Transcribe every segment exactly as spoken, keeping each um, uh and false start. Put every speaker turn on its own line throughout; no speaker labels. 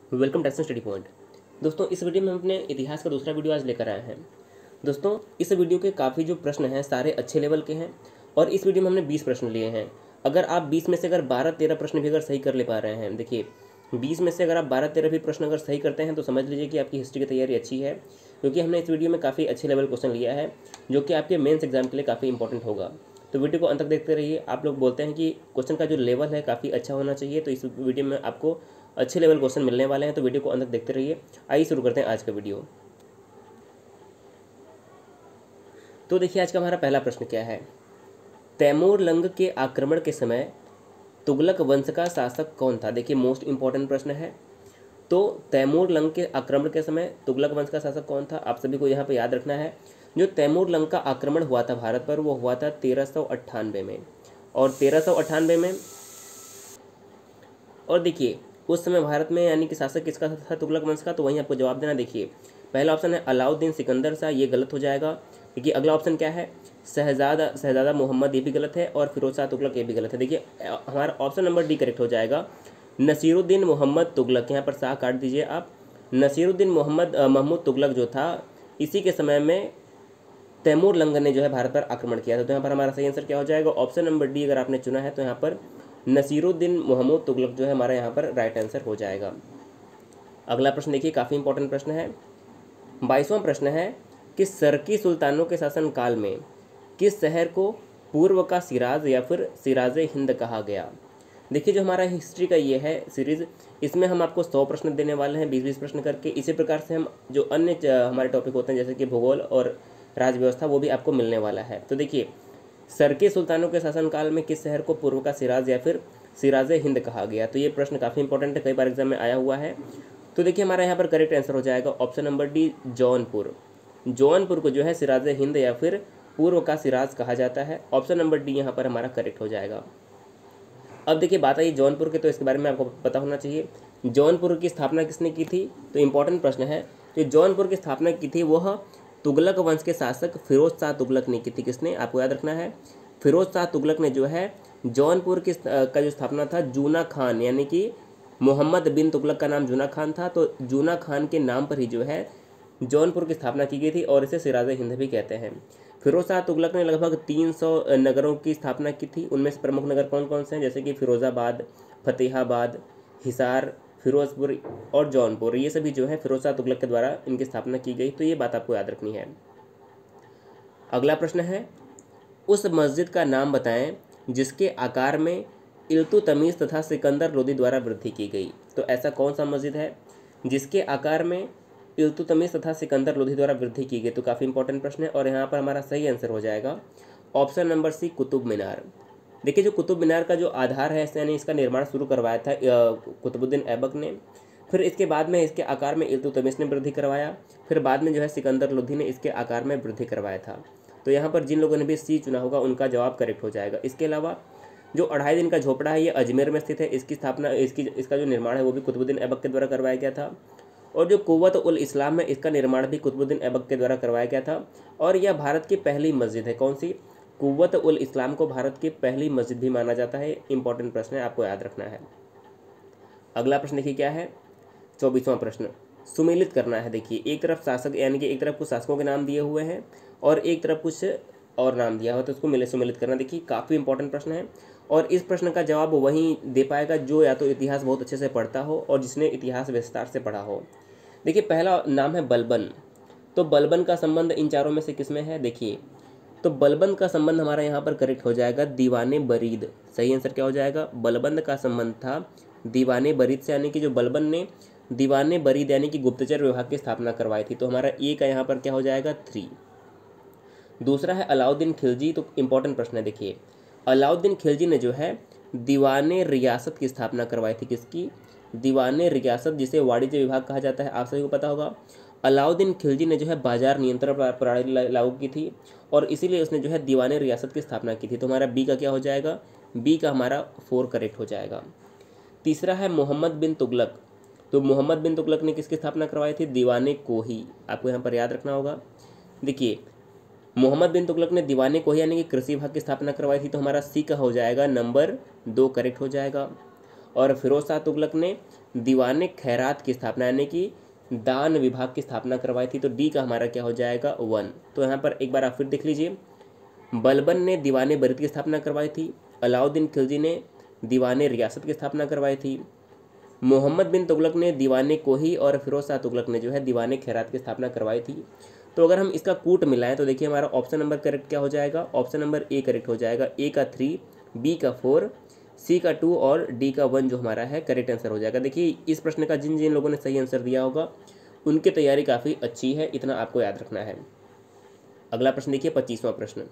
Welcome to study point. दोस्तों, इस video में हम अपने इतिहास का दूसरा वीडियो आज लेकर आए हैं। दोस्तों, इस वीडियो के काफ़ी जो प्रश्न हैं सारे अच्छे लेवल के हैं और इस वीडियो में हमने बीस प्रश्न लिए हैं। अगर आप बीस में से अगर बारह तेरह प्रश्न भी अगर सही कर ले पा रहे हैं, देखिए बीस में से अगर आप बारह तेरह भी प्रश्न अगर सही करते हैं तो समझ लीजिए कि आपकी हिस्ट्री की तैयारी अच्छी है, क्योंकि हमने इस वीडियो में काफ़ी अच्छे लेवल क्वेश्चन लिया है जो कि आपके मेंस एग्जाम के लिए काफ़ी इंपॉर्टेंट होगा। तो वीडियो को अंत तक देखते रहिए। आप लोग बोलते हैं कि क्वेश्चन का जो लेवल है काफ़ी अच्छा होना चाहिए, तो इस वीडियो में आपको अच्छे लेवल क्वेश्चन मिलने वाले हैं, तो वीडियो को अंत तक देखते रहिए। आइए शुरू करते हैं आज का वीडियो। तो देखिए आज का हमारा पहला प्रश्न क्या है। तैमूर लंग के आक्रमण के समय तुगलक वंश का शासक कौन था? देखिए मोस्ट इंपॉर्टेंट प्रश्न है। तो तैमूर लंग के आक्रमण के समय तुगलक वंश का शासक कौन था, आप सभी को यहाँ पे याद रखना है। जो तैमूर लंग का आक्रमण हुआ था भारत पर, वो हुआ था तेरह सौ अट्ठानवे में। और तेरह सौ अट्ठानवे में और देखिए उस समय भारत में यानी कि शासक किसका था? तुगलक वंश का। तो वहीं आपको जवाब देना। देखिए पहला ऑप्शन है अलाउद्दीन सिकंदर शाह, ये गलत हो जाएगा। देखिए अगला ऑप्शन क्या है? शहजादा शहजादा मोहम्मद, ये भी गलत है। और फिरोज शाह तुगलक, ये भी गलत है। देखिए हमारा ऑप्शन नंबर डी करेक्ट हो जाएगा, नसीरुद्दीन मोहम्मद तुगलक। यहाँ पर शाह काट दीजिए आप। नसीरुद्दीन मोहम्मद महमूद तुगलक जो था, इसी के समय में तैमूर लंग ने जो है भारत पर आक्रमण किया था। तो यहाँ पर हमारा सही आंसर क्या हो जाएगा? ऑप्शन नंबर डी अगर आपने चुना है तो यहाँ पर नसीरुद्दीन मोहम्मद तुगलक जो है हमारा यहाँ पर राइट आंसर हो जाएगा। अगला प्रश्न देखिए, काफ़ी इंपॉर्टेंट प्रश्न है। बाईसवां प्रश्न है कि सरकी सुल्तानों के शासनकाल में किस शहर को पूर्व का सिराज या फिर सिराज हिंद कहा गया? देखिए जो हमारा हिस्ट्री का ये है सीरीज, इसमें हम आपको सौ प्रश्न देने वाले हैं, बीस बीस प्रश्न करके। इसी प्रकार से हम जो अन्य हमारे टॉपिक होते हैं जैसे कि भूगोल और राज व्यवस्था, वो भी आपको मिलने वाला है। तो देखिए सरकी सुल्तानों के शासनकाल में किस शहर को पूर्व का सिराज या फिर सिराज हिंद कहा गया? तो ये प्रश्न काफ़ी इंपॉर्टेंट है, कई बार एग्जाम में आया हुआ है। तो देखिए हमारा यहाँ पर करेक्ट आंसर हो जाएगा option number D, Jaunpur. Jaunpur को जो है सिराज हिंद या फिर पूर्व का सिराज कहा जाता है। ऑप्शन नंबर डी यहाँ पर हमारा करेक्ट हो जाएगा। अब देखिए बात आई जौनपुर के, तो इसके बारे में आपको पता होना चाहिए। जौनपुर की स्थापना किसने की थी? तो इंपॉर्टेंट प्रश्न है। जो जौनपुर की स्थापना की थी वह तुगलक वंश के शासक फिरोज शाह तुगलक ने की थी। किसने? आपको याद रखना है, फिरोज शाह तुगलक ने जो है जौनपुर की का जो स्थापना था, जूना खान यानी कि मोहम्मद बिन तुगलक का नाम जूना खान था, तो जूना खान के नाम पर ही जो है जौनपुर की स्थापना की गई थी और इसे सिराज हिंद भी कहते हैं। फिरोज शाह तुगलक ने लगभग तीन सौ नगरों की स्थापना की थी। उनमें से प्रमुख नगर कौन कौन से हैं? जैसे कि फिरोज़ाबाद, फतेहाबाद, हिसार, फिरोजपुर और जौनपुर, ये सभी जो है फिरोज शाह तुगलक के द्वारा इनकी स्थापना की गई। तो ये बात आपको याद रखनी है। अगला प्रश्न है, उस मस्जिद का नाम बताएं जिसके आकार में इल्तुतमिश तथा सिकंदर लोदी द्वारा वृद्धि की गई। तो ऐसा कौन सा मस्जिद है जिसके आकार में इल्तुतमिश तथा सिकंदर लोदी द्वारा वृद्धि की गई? तो काफ़ी इंपॉर्टेंट प्रश्न है और यहाँ पर हमारा सही आंसर हो जाएगा option number C, Qutub Minar. देखिए जो कुतुब मीनार का जो आधार है, यानी इसका निर्माण शुरू करवाया था कुतुबुद्दीन ऐबक ने। फिर इसके बाद में इसके आकार में इल्तुतमिश ने वृद्धि करवाया। फिर बाद में जो है सिकंदर लोदी ने इसके आकार में वृद्धि करवाया था। तो यहाँ पर जिन लोगों ने भी सी चुना होगा उनका जवाब करेक्ट हो जाएगा। इसके अलावा जो अढ़ाई दिन का झोपड़ा है, ये अजमेर में स्थित है। इसकी स्थापना इसकी इसका जो निर्माण है वो भी कुतुबुद्दीन ऐबक के द्वारा करवाया गया था। और जो कुव्वत उल इस्लाम है, इसका निर्माण भी कुतुबुद्दीन ऐबक के द्वारा करवाया गया था। और यह भारत की पहली मस्जिद है। कौन सी? कुव्वत उल इस्लाम को भारत की पहली मस्जिद भी माना जाता है। इंपॉर्टेंट प्रश्न है, आपको याद रखना है। अगला प्रश्न देखिए क्या है, चौबीसवां प्रश्न, सुमेलित करना है। देखिए एक तरफ शासक यानी कि एक तरफ कुछ शासकों के नाम दिए हुए हैं और एक तरफ कुछ और नाम दिया हुआ, तो उसको मिले सुमेलित करना। देखिए काफ़ी इंपॉर्टेंट प्रश्न है और इस प्रश्न का जवाब वहीं दे पाएगा जो या तो इतिहास बहुत अच्छे से पढ़ता हो और जिसने इतिहास विस्तार से पढ़ा हो। देखिए पहला नाम है बलबन। तो बलबन का संबंध इन चारों में से किसमें है? देखिए तो बलबन का संबंध हमारा यहाँ पर करेक्ट हो जाएगा दीवाने बरीद। सही आंसर क्या हो जाएगा? बलबन का संबंध था दीवाने बरीद से, यानी कि जो बलबन ने दीवाने बरीद यानी कि गुप्तचर विभाग की स्थापना करवाई थी। तो हमारा ए का यहाँ पर क्या हो जाएगा? थ्री। दूसरा है अलाउद्दीन खिलजी। तो इंपॉर्टेंट प्रश्न है। देखिए अलाउद्दीन खिलजी ने जो है दीवाने रियासत की स्थापना करवाई थी। किसकी? दीवाने रियासत, जिसे वाणिज्य विभाग कहा जाता है, आप सभी को पता होगा। अलाउद्दीन खिलजी ने जो है बाजार नियंत्रण प्रणाली लागू की थी और इसीलिए उसने जो है दीवाने रियासत की स्थापना की थी। तो हमारा बी का क्या हो जाएगा? बी का हमारा फोर करेक्ट हो जाएगा। तीसरा है मोहम्मद बिन तुगलक। तो मोहम्मद बिन तुगलक ने किसकी स्थापना करवाई थी? दीवाने कोही। आपको यहाँ पर याद रखना होगा। देखिए मोहम्मद बिन तुगलक ने दीवाने कोही यानी कि कृषि विभाग की स्थापना करवाई थी। तो हमारा सी का हो जाएगा नंबर दो करेक्ट हो जाएगा। और फिरोज शाह तुगलक ने दीवाने खैरात की स्थापना यानी कि दान विभाग की स्थापना करवाई थी। तो डी का हमारा क्या हो जाएगा वन। तो यहाँ पर एक बार आप फिर देख लीजिए, बलबन ने दीवाने बरीद की स्थापना करवाई थी, अलाउद्दीन खिलजी ने दीवाने रियासत की स्थापना करवाई थी, मोहम्मद बिन तुगलक ने दीवाने कोही और फिरोज शाह तुगलक ने जो है दीवाने खैरात की स्थापना करवाई थी। तो अगर हम इसका कूट मिलाएं तो देखिए हमारा ऑप्शन नंबर करेक्ट क्या हो जाएगा, ऑप्शन नंबर ए करेक्ट हो जाएगा। ए का थ्री, बी का फोर, सी का टू और डी का वन जो हमारा है करेक्ट आंसर हो जाएगा। देखिए इस प्रश्न का जिन जिन लोगों ने सही आंसर दिया होगा उनकी तैयारी काफ़ी अच्छी है, इतना आपको याद रखना है। अगला प्रश्न देखिए पच्चीसवां प्रश्न,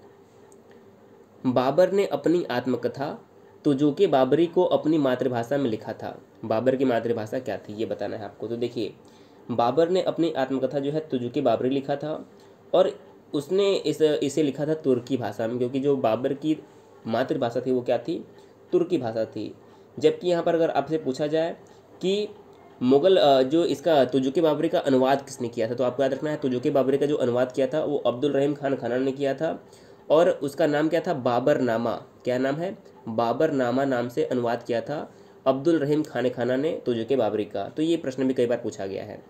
बाबर ने अपनी आत्मकथा तुजुके बाबरी को अपनी मातृभाषा में लिखा था। बाबर की मातृभाषा क्या थी ये बताना है आपको। तो देखिए बाबर ने अपनी आत्मकथा जो है तुजुके बाबरी लिखा था और उसने इस इसे लिखा था तुर्की भाषा में, क्योंकि जो बाबर की मातृभाषा थी वो क्या थी, तुर्की भाषा थी। जबकि यहाँ पर अगर आपसे पूछा जाए कि मुगल जो इसका तुजुके बाबरी का अनुवाद किसने किया था, तो आपको याद रखना है तुजुके बाबरी का जो अनुवाद किया था वो अब्दुल रहीम खान खाना ने किया था और उसका नाम क्या था, बाबरनामा। क्या नाम है, बाबरनामा नाम से अनुवाद किया था अब्दुल रहीम खान खाना ने तुजुके बाबरी का। तो ये प्रश्न भी कई बार पूछा गया है।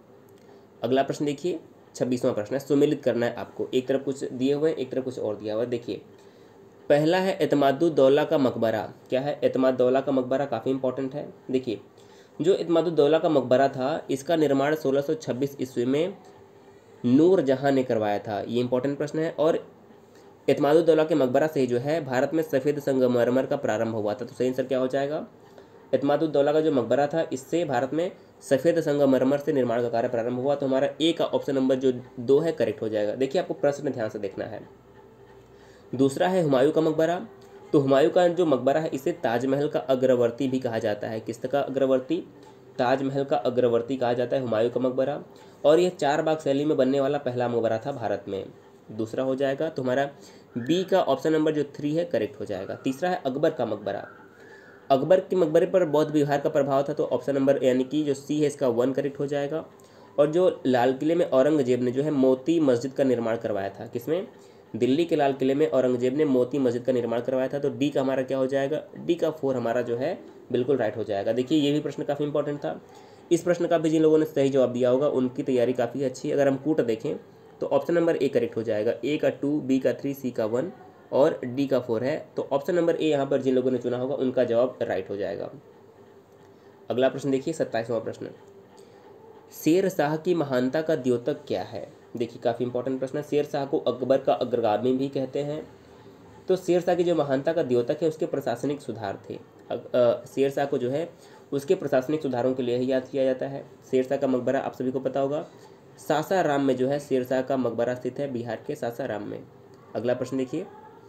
अगला प्रश्न देखिए छब्बीसवां प्रश्न है, सुमेलित करना है आपको, एक तरफ कुछ दिए हुए एक तरफ कुछ और दिया हुआ है। देखिए पहला है एतमादुद्दौला का मकबरा। क्या है, एतमादुद्दौला का मकबरा, काफ़ी इंपॉर्टेंट है। देखिए जो एतमादुद्दौला का मकबरा था इसका निर्माण सोलह सौ छब्बीस ईस्वी में नूर जहां ने करवाया था, ये इंपॉर्टेंट प्रश्न है। और एतमादुद्दौला के मकबरा से जो है भारत में सफ़ेद संगमरमर का प्रारंभ हुआ था। तो सही आंसर क्या हो जाएगा, एतमादुद्दौला का जो मकबरा था इससे भारत में सफ़ेद संगमरमर से निर्माण का कार्य प्रारंभ हुआ। तो हमारा ए का ऑप्शन नंबर जो दो है करेक्ट हो जाएगा। देखिए आपको प्रश्न ध्यान से देखना है। दूसरा है हुमायूं का मकबरा। तो हुमायूं का जो मकबरा है इसे ताजमहल का अग्रवर्ती भी कहा जाता है। किसका अग्रवर्ती, ताजमहल का अग्रवर्ती कहा जाता है हुमायूं का मकबरा। और यह चार बाग शैली में बनने वाला पहला मकबरा था भारत में। दूसरा हो जाएगा, तो हमारा बी का ऑप्शन नंबर जो थ्री है करेक्ट हो जाएगा। तीसरा है अकबर का मकबरा। अकबर के मकबरे पर बौद्ध विहार का प्रभाव था, तो ऑप्शन नंबर यानी कि जो सी है इसका वन करेक्ट हो जाएगा। और जो लाल किले में औरंगजेब ने जो है मोती मस्जिद का निर्माण करवाया था, किसमें, दिल्ली के लाल किले में औरंगजेब ने मोती मस्जिद का निर्माण करवाया था। तो डी का हमारा क्या हो जाएगा, डी का फोर हमारा जो है बिल्कुल राइट हो जाएगा। देखिए ये भी प्रश्न काफ़ी इंपॉर्टेंट था। इस प्रश्न का भी जिन लोगों ने सही जवाब दिया होगा उनकी तैयारी काफ़ी अच्छी है। अगर हम कूट देखें तो ऑप्शन नंबर ए करेक्ट हो जाएगा। ए का टू, बी का थ्री, सी का वन और डी का फोर है। तो ऑप्शन नंबर ए यहाँ पर जिन लोगों ने चुना होगा उनका जवाब राइट हो जाएगा। अगला प्रश्न देखिए सत्ताईसवां प्रश्न, शेर शाह की महानता का द्योतक क्या है। देखिए काफ़ी इंपॉर्टेंट प्रश्न है। शेर शाह को अकबर का अग्रगामी भी कहते हैं। तो शेर शाह की जो महानता का द्योतक है उसके प्रशासनिक सुधार थे। शेर शाह को जो है उसके प्रशासनिक सुधारों के लिए ही याद किया जाता है। शेर शाह का मकबरा आप सभी को पता होगा सासाराम में जो है शेर शाह का मकबरा स्थित है, बिहार के सासाराम में। अगला प्रश्न देखिए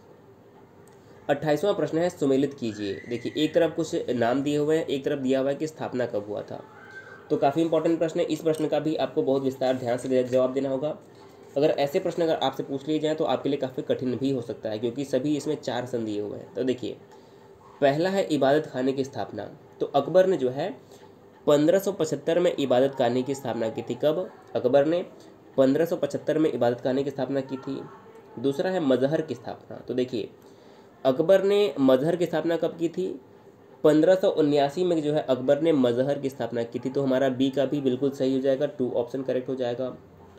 अट्ठाईसवां प्रश्न है, सुमेलित कीजिए। देखिए एक तरफ कुछ नाम दिए हुए हैं, एक तरफ दिया हुआ है कि स्थापना कब हुआ था। तो काफ़ी इंपॉर्टेंट प्रश्न है। इस प्रश्न का भी आपको बहुत विस्तार ध्यान से जवाब देना होगा। अगर ऐसे प्रश्न अगर आपसे पूछ लिए जाएँ तो आपके लिए काफ़ी कठिन भी हो सकता है, क्योंकि सभी इसमें चार सन दिए हुए हैं। तो देखिए पहला है इबादत खाने की स्थापना। तो अकबर ने जो है पंद्रह सौ पचहत्तर में इबादत खाने की स्थापना की थी। कब, अकबर ने पंद्रह सौ पचहत्तर में इबादत खाने की स्थापना की थी। दूसरा है मजहर की स्थापना। तो देखिए अकबर ने मजहर की स्थापना कब की थी, पंद्रह सौ उन्यासी में जो है अकबर ने मजहर की स्थापना की थी। तो हमारा बी का भी बिल्कुल सही हो जाएगा, टू ऑप्शन करेक्ट हो जाएगा।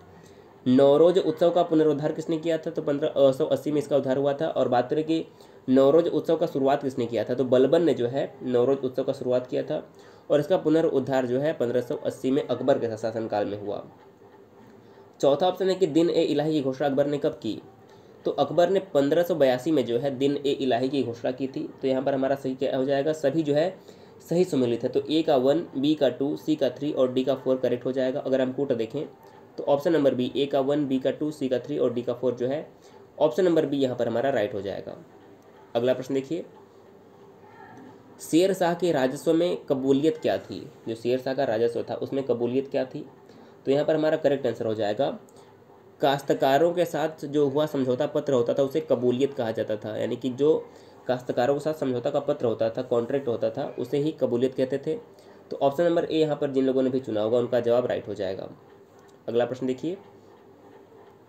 नौरोज उत्सव का पुनरुद्धार किसने किया था, तो पंद्रह सौ अस्सी में इसका उद्धार हुआ था। और बात करें कि नौरोज उत्सव का शुरुआत किसने किया था, तो बलबन ने जो है नौरोज उत्सव का शुरुआत किया था और इसका पुनरुद्धार जो है पंद्रह सौ अस्सी में अकबर के शासनकाल में हुआ। चौथा ऑप्शन है कि दिन ए इलाही की घोषणा अकबर ने कब की, तो अकबर ने पंद्रह सौ बयासी में जो है दिन ए इलाही की घोषणा की थी। तो यहाँ पर हमारा सही क्या हो जाएगा, सभी जो है सही सुमेलित है। तो ए का वन, बी का टू, सी का थ्री और डी का फोर करेक्ट हो जाएगा। अगर हम कूट देखें तो ऑप्शन नंबर बी, ए का वन, बी का टू, सी का थ्री और डी का फोर जो है ऑप्शन नंबर बी यहाँ पर हमारा राइट हो जाएगा। अगला प्रश्न देखिए, शेर शाह के राजस्व में कबूलियत क्या थी। जो शेर शाह का राजस्व था उसमें कबूलियत क्या थी, तो यहाँ पर हमारा करेक्ट आंसर हो जाएगा काश्तकारों के साथ जो हुआ समझौता पत्र होता था उसे कबूलियत कहा जाता था। यानी कि जो काश्तकारों के साथ समझौता का पत्र होता था, कॉन्ट्रैक्ट होता था, उसे ही कबूलियत कहते थे। तो ऑप्शन नंबर ए यहाँ पर जिन लोगों ने भी चुना होगा उनका जवाब राइट हो जाएगा। अगला प्रश्न देखिए,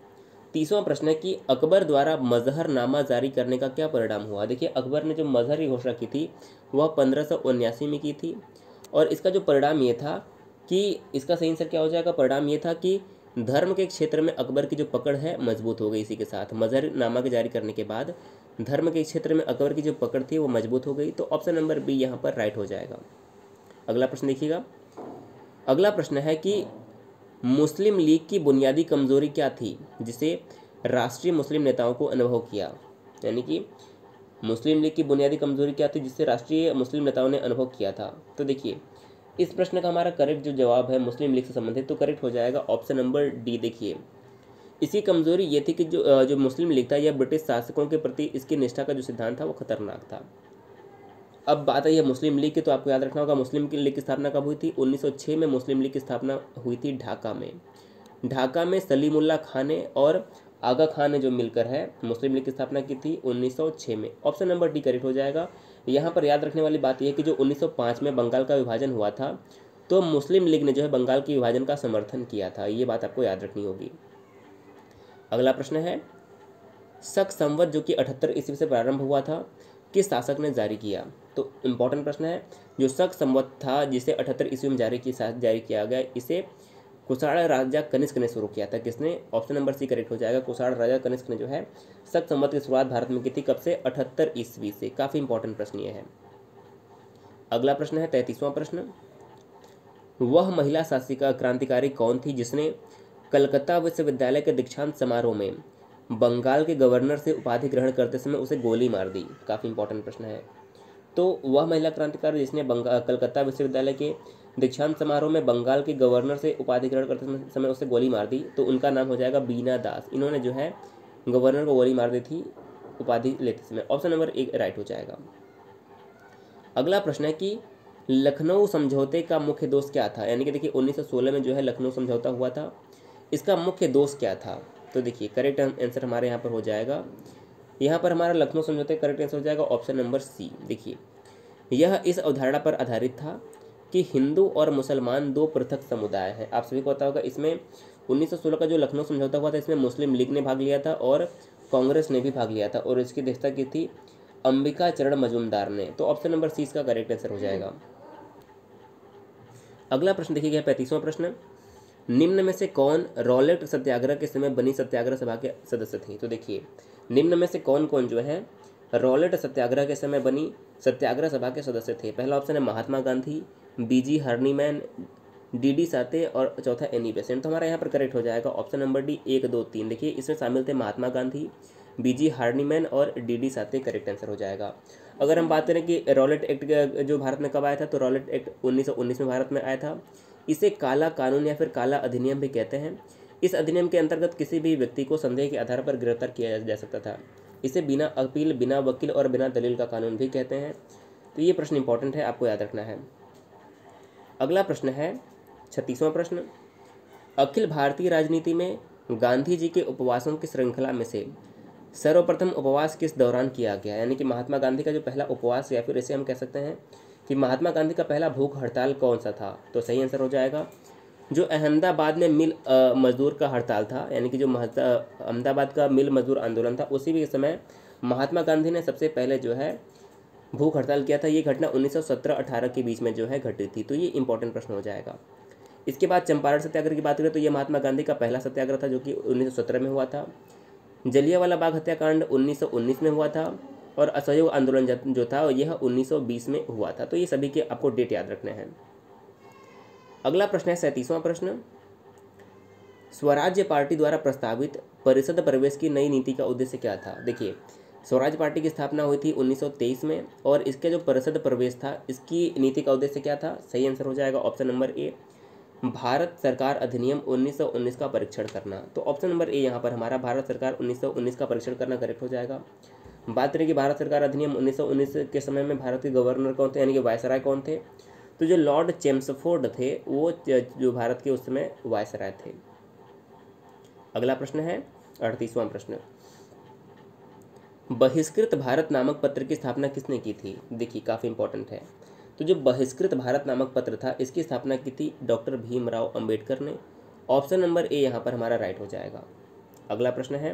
तीसवां प्रश्न है कि अकबर द्वारा मजहरनामा जारी करने का क्या परिणाम हुआ। देखिए अकबर ने जो मजहर की घोषणा की थी वह पंद्रह सौ उन्यासी में की थी और इसका जो परिणाम ये था कि इसका सही आंसर क्या हो जाएगा। परिणाम ये था कि धर्म के क्षेत्र में अकबर की जो पकड़ है मजबूत हो गई। इसी के साथ मजहरनामा के जारी करने के बाद धर्म के क्षेत्र में अकबर की जो पकड़ थी वो मजबूत हो गई। तो ऑप्शन नंबर बी यहाँ पर राइट हो जाएगा। अगला प्रश्न देखिएगा। अगला प्रश्न है कि मुस्लिम लीग की बुनियादी कमजोरी क्या थी जिसे राष्ट्रीय मुस्लिम नेताओं को अनुभव किया। यानी कि मुस्लिम लीग की बुनियादी कमजोरी क्या थी जिससे राष्ट्रीय मुस्लिम नेताओं ने अनुभव किया था। तो देखिए इस प्रश्न का हमारा करेक्ट जो जवाब है मुस्लिम लीग से संबंधित तो करेक्ट हो जाएगा ऑप्शन नंबर डी। देखिए इसकी कमजोरी ये थी कि जो जो मुस्लिम लीग था यह ब्रिटिश शासकों के प्रति इसकी निष्ठा का जो सिद्धांत था वो खतरनाक था। अब बात आई है मुस्लिम लीग की, तो आपको याद रखना होगा मुस्लिम लीग की स्थापना कब हुई थी। उन्नीस सौ छह में मुस्लिम लीग की स्थापना हुई थी ढाका में। ढाका में सलीमुल्लाह खान ने और आगा खान ने जो मिलकर है मुस्लिम लीग की स्थापना की थी उन्नीस सौ छह में। ऑप्शन नंबर डी करेक्ट हो जाएगा। यहाँ पर याद रखने वाली बात यह है कि जो उन्नीस सौ पाँच में बंगाल का विभाजन हुआ था तो मुस्लिम लीग ने जो है बंगाल के विभाजन का समर्थन किया था। ये बात आपको याद रखनी होगी। अगला प्रश्न है शक संवत जो कि अठहत्तर ईस्वी से प्रारंभ हुआ था किस शासक ने जारी किया। तो इम्पोर्टेंट प्रश्न है। जो शक संवत था जिसे अठहत्तर ईस्वी में जारी की जारी किया गया इसे कुषाण राजा कनिष्क ने शुरू किया था। किसने। ऑप्शन नंबर सी करेक्ट हो जाएगा। कुषाण राजा कनिष्क ने जो है शक संवत की शुरुआत भारत में की थी। कब से। अठहत्तर ईस्वी से। काफी इंपॉर्टेंट प्रश्न ये है। अगला प्रश्न है तैंतीसवां प्रश्न। वह महिला शासिका क्रांतिकारी कौन थी जिसने कलकत्ता विश्वविद्यालय के दीक्षांत समारोह में बंगाल के गवर्नर से उपाधि ग्रहण करते समय उसे गोली मार दी। काफ़ी इंपॉर्टेंट प्रश्न है। तो वह महिला क्रांतिकारी जिसने बंगाल कलकत्ता विश्वविद्यालय के दीक्षांत समारोह में बंगाल के गवर्नर से उपाधि ग्रहण करते समय उसे गोली मार दी तो उनका नाम हो जाएगा बीना दास। इन्होंने जो है गवर्नर को गोली मार दी थी उपाधि लेते समय। ऑप्शन नंबर एक राइट हो जाएगा। अगला प्रश्न है कि लखनऊ समझौते का मुख्य दोष क्या था। यानी कि देखिए उन्नीस सौ सोलह में जो है लखनऊ समझौता हुआ था। इसका मुख्य दोष क्या था। तो देखिए करेक्ट आंसर हमारे यहाँ पर हो जाएगा। यहाँ पर हमारा लखनऊ समझौते का करेक्ट आंसर हो जाएगा ऑप्शन नंबर सी। देखिए यह इस अवधारणा पर आधारित था कि हिंदू और मुसलमान दो पृथक समुदाय हैं। आप सभी को पता होगा इसमें उन्नीस सौ सोलह का जो लखनऊ समझौता हुआ था इसमें मुस्लिम लीग ने भाग लिया था और कांग्रेस ने भी भाग लिया था और इसकी अध्यक्षता की थी अंबिका चरण मजूमदार ने। तो ऑप्शन नंबर सी इसका करेक्ट आंसर हो जाएगा। अगला प्रश्न देखिए पैंतीसवां प्रश्न। निम्न में से कौन रॉलेट सत्याग्रह के समय बनी सत्याग्रह सभा के सदस्य थे। तो देखिए निम्न में से कौन कौन जो है रॉलेट सत्याग्रह के समय बनी सत्याग्रह सभा के सदस्य थे। पहला ऑप्शन है Mahatma Gandhi, B G Horniman, D D Sathe और चौथा एनी बेसेंट। तो हमारा यहाँ पर करेक्ट हो जाएगा ऑप्शन नंबर डी एक दो तीन। देखिए इसमें शामिल थे महात्मा गांधी, बीजी हार्नीमैन और D D Sathe. Correct answer हो जाएगा। अगर हम बात करें कि रॉलेट एक्ट जो भारत में कब आया था तो रॉलेट एक्ट उन्नीस सौ उन्नीस में भारत में आया था। इसे काला कानून या फिर काला अधिनियम भी कहते हैं। इस अधिनियम के अंतर्गत किसी भी व्यक्ति को संदेह के आधार पर गिरफ्तार किया जा सकता था। इसे बिना अपील, बिना वकील और बिना दलील का कानून भी कहते हैं। तो ये प्रश्न इंपॉर्टेंट है, आपको याद रखना है। अगला प्रश्न है छत्तीसवां प्रश्न। अखिल भारतीय राजनीति में गांधी जी के उपवासों की श्रृंखला में से सर्वप्रथम उपवास किस दौरान किया गया। यानी कि महात्मा गांधी का जो पहला उपवास या फिर इसे हम कह सकते हैं कि महात्मा गांधी का पहला भूख हड़ताल कौन सा था। तो सही आंसर हो जाएगा जो अहमदाबाद में मिल मजदूर का हड़ताल था। यानी कि जो अहमदाबाद का मिल मजदूर आंदोलन था उसी के समय महात्मा गांधी ने सबसे पहले जो है भूख हड़ताल किया था। ये घटना उन्नीस सौ सत्रह अठारह के बीच में जो है घटी थी। तो ये इंपॉर्टेंट प्रश्न हो जाएगा। इसके बाद चंपारण सत्याग्रह की बात करें तो ये महात्मा गांधी का पहला सत्याग्रह था जो कि उन्नीस सौ सत्रह में हुआ था। जलियांवाला बाग हत्याकांड उन्नीस सौ उन्नीस में हुआ था और असहयोग आंदोलन जो था यह उन्नीस सौ बीस में हुआ था। तो ये सभी के आपको डेट याद रखने हैं। अगला प्रश्न है सैंतीसवां प्रश्न। स्वराज्य पार्टी द्वारा प्रस्तावित परिषद प्रवेश की नई नीति का उद्देश्य क्या था। देखिए स्वराज्य पार्टी की स्थापना हुई थी उन्नीस सौ तेईस में और इसके जो परिषद प्रवेश था इसकी नीति का उद्देश्य क्या था। सही आंसर हो जाएगा ऑप्शन नंबर ए भारत सरकार अधिनियम उन्नीस सौ उन्नीस का परीक्षण करना। तो ऑप्शन नंबर ए यहाँ पर हमारा भारत सरकार उन्नीस सौ उन्नीस का परीक्षण करना करेक्ट हो जाएगा। बात करें कि भारत सरकार अधिनियम उन्नीस सौ उन्नीस के समय में भारत के गवर्नर कौन थे यानी कि वायसराय कौन थे। तो जो लॉर्ड चेम्सफोर्ड थे वो जो भारत के उस समय वायसराय थे। अगला प्रश्न है अड़तीसवां प्रश्न। बहिष्कृत भारत नामक पत्र की स्थापना किसने की थी। देखिए काफ़ी इंपॉर्टेंट है। तो जो बहिष्कृत भारत नामक पत्र था इसकी स्थापना की थी डॉक्टर भीमराव अंबेडकर ने। ऑप्शन नंबर ए यहाँ पर हमारा राइट हो जाएगा। अगला प्रश्न है,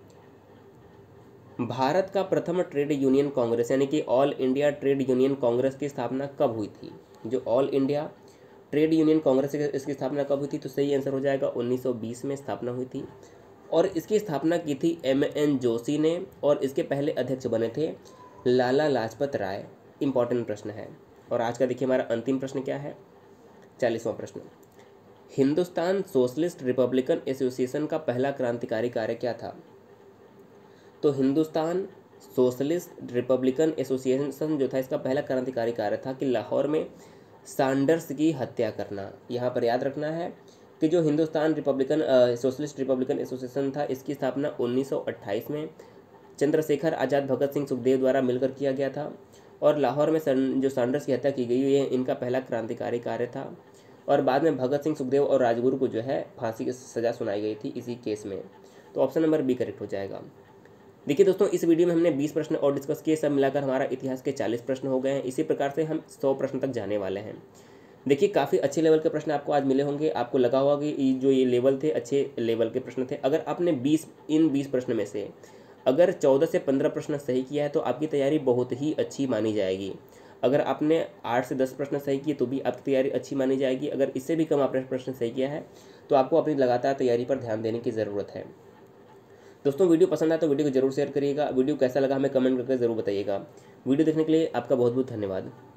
भारत का प्रथम ट्रेड यूनियन कांग्रेस यानी कि all India trade union congress की स्थापना कब हुई थी? जो all India trade union congress इसकी स्थापना कब हुई थी? तो सही आंसर हो जाएगा उन्नीस सौ बीस में स्थापना हुई थी और इसकी स्थापना की थी एम एन जोशी ने और इसके पहले अध्यक्ष बने थे लाला लाजपत राय। इंपॉर्टेंट प्रश्न है। और आज का देखिए हमारा अंतिम प्रश्न क्या है, चालीसवां प्रश्न, हिंदुस्तान सोशलिस्ट रिपब्लिकन एसोसिएशन का पहला क्रांतिकारी कार्य क्या था? तो हिंदुस्तान सोशलिस्ट रिपब्लिकन एसोसिएशन जो था इसका पहला क्रांतिकारी कार्य था कि लाहौर में सैंडर्स की हत्या करना। यहाँ पर याद रखना है कि जो Hindustan republican socialist republican association था इसकी स्थापना उन्नीस सौ अट्ठाईस में चंद्रशेखर आज़ाद, भगत सिंह, सुखदेव द्वारा मिलकर किया गया था और लाहौर में जो सैंडर्स की हत्या की गई ये इनका पहला क्रांतिकारी कार्य था और बाद में भगत सिंह, सुखदेव और राजगुरु को जो है फांसी की सज़ा सुनाई गई थी इसी केस में। तो ऑप्शन नंबर बी करेक्ट हो जाएगा। देखिए दोस्तों, इस वीडियो में हमने बीस प्रश्न और डिस्कस किए, सब मिलाकर हमारा इतिहास के चालीस प्रश्न हो गए हैं। इसी प्रकार से हम सौ प्रश्न तक जाने वाले हैं। देखिए काफ़ी अच्छे लेवल के प्रश्न आपको आज मिले होंगे। आपको लगा होगा कि जो ये लेवल थे अच्छे लेवल के प्रश्न थे। अगर आपने बीस इन बीस प्रश्न में से अगर चौदह से पंद्रह प्रश्न सही किया है तो आपकी तैयारी बहुत ही अच्छी मानी जाएगी। अगर आपने आठ से दस प्रश्न सही किए तो भी आपकी तैयारी अच्छी मानी जाएगी। अगर इससे भी कम आपने प्रश्न सही किया है तो आपको अपनी लगातार तैयारी पर ध्यान देने की ज़रूरत है। दोस्तों वीडियो पसंद आए तो वीडियो को जरूर शेयर करिएगा। वीडियो कैसा लगा हमें कमेंट करके ज़रूर बताइएगा। वीडियो देखने के लिए आपका बहुत बहुत धन्यवाद।